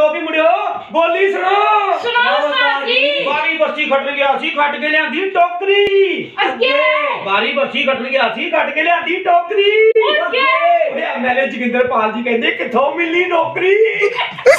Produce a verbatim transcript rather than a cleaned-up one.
भी मुड़ियो बोली सुनो सुनाओ उस्ताद जी। बारी बरसी खटन गया सी खट के लियांदी टोकरी अगे बारी बरसी खटन गया सी खट के लियांदी टोकरी अगे ओए मैंने जोगिंदर पाल जी कहंदे किथों मिली नौकरी।